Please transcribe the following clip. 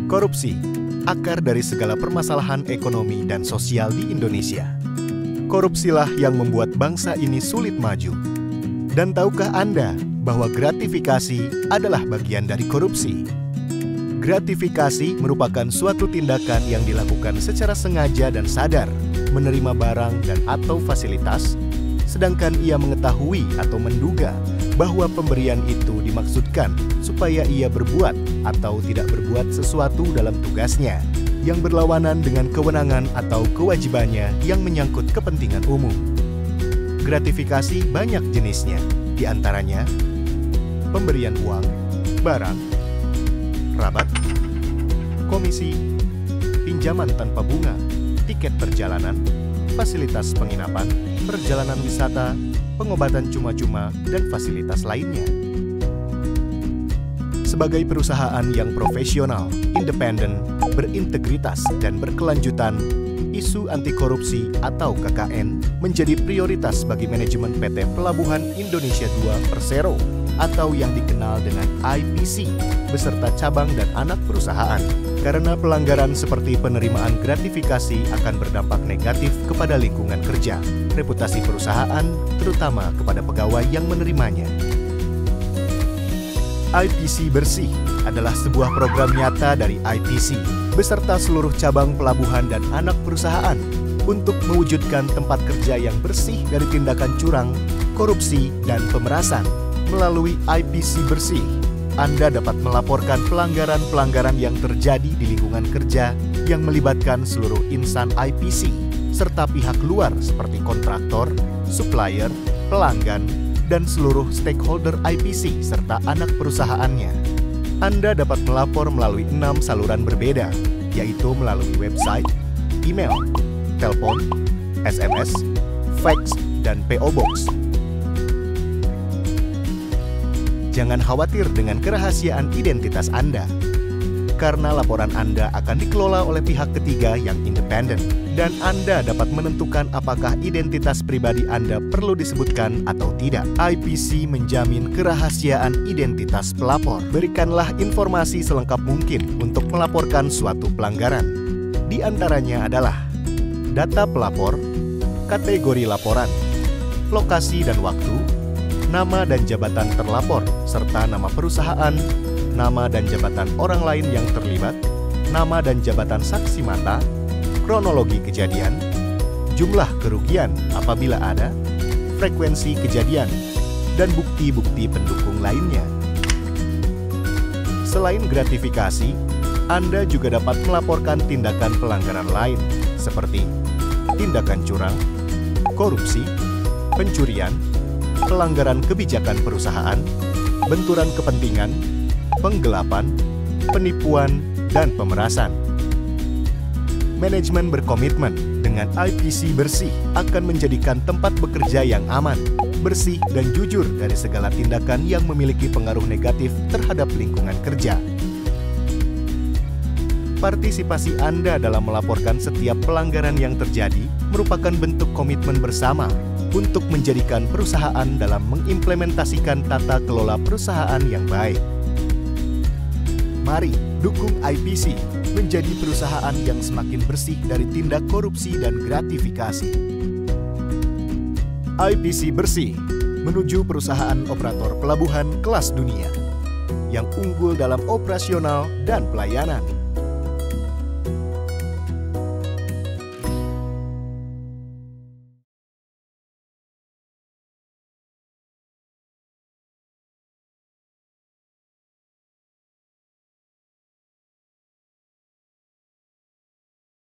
Korupsi, akar dari segala permasalahan ekonomi dan sosial di Indonesia. Korupsilah yang membuat bangsa ini sulit maju. Dan tahukah Anda bahwa gratifikasi adalah bagian dari korupsi? Gratifikasi merupakan suatu tindakan yang dilakukan secara sengaja dan sadar, menerima barang dan atau fasilitas, sedangkan ia mengetahui atau menduga bahwa pemberian itu dimaksudkan supaya ia berbuat atau tidak berbuat sesuatu dalam tugasnya yang berlawanan dengan kewenangan atau kewajibannya yang menyangkut kepentingan umum. Gratifikasi banyak jenisnya, di antaranya pemberian uang, barang, rabat, komisi, pinjaman tanpa bunga, tiket perjalanan, fasilitas penginapan, perjalanan wisata, pengobatan cuma-cuma, dan fasilitas lainnya. Sebagai perusahaan yang profesional, independen, berintegritas, dan berkelanjutan, isu anti korupsi atau KKN menjadi prioritas bagi manajemen PT Pelabuhan Indonesia II Persero atau yang dikenal dengan IPC beserta cabang dan anak perusahaan. Karena pelanggaran seperti penerimaan gratifikasi akan berdampak negatif kepada lingkungan kerja, reputasi perusahaan, terutama kepada pegawai yang menerimanya. IPC Bersih adalah sebuah program nyata dari IPC beserta seluruh cabang pelabuhan dan anak perusahaan untuk mewujudkan tempat kerja yang bersih dari tindakan curang, korupsi, dan pemerasan. Melalui IPC Bersih, Anda dapat melaporkan pelanggaran-pelanggaran yang terjadi di lingkungan kerja yang melibatkan seluruh insan IPC, serta pihak luar seperti kontraktor, supplier, pelanggan, dan seluruh stakeholder IPC serta anak perusahaannya. Anda dapat melapor melalui 6 saluran berbeda, yaitu melalui website, email, telepon, SMS, fax, dan PO Box. Jangan khawatir dengan kerahasiaan identitas Anda, karena laporan Anda akan dikelola oleh pihak ketiga yang independen, dan Anda dapat menentukan apakah identitas pribadi Anda perlu disebutkan atau tidak. IPC menjamin kerahasiaan identitas pelapor. Berikanlah informasi selengkap mungkin untuk melaporkan suatu pelanggaran. Di antaranya adalah data pelapor, kategori laporan, lokasi dan waktu, nama dan jabatan terlapor, serta nama perusahaan, nama dan jabatan orang lain yang terlibat, nama dan jabatan saksi mata, kronologi kejadian, jumlah kerugian apabila ada, frekuensi kejadian, dan bukti-bukti pendukung lainnya. Selain gratifikasi, Anda juga dapat melaporkan tindakan pelanggaran lain seperti tindakan curang, korupsi, pencurian, pelanggaran kebijakan perusahaan, benturan kepentingan, penggelapan, penipuan, dan pemerasan. Manajemen berkomitmen dengan IPC Bersih akan menjadikan tempat bekerja yang aman, bersih, dan jujur dari segala tindakan yang memiliki pengaruh negatif terhadap lingkungan kerja. Partisipasi Anda dalam melaporkan setiap pelanggaran yang terjadi merupakan bentuk komitmen bersama untuk menjadikan perusahaan dalam mengimplementasikan tata kelola perusahaan yang baik. Mari dukung IPC menjadi perusahaan yang semakin bersih dari tindak korupsi dan gratifikasi. IPC Bersih menuju perusahaan operator pelabuhan kelas dunia yang unggul dalam operasional dan pelayanan.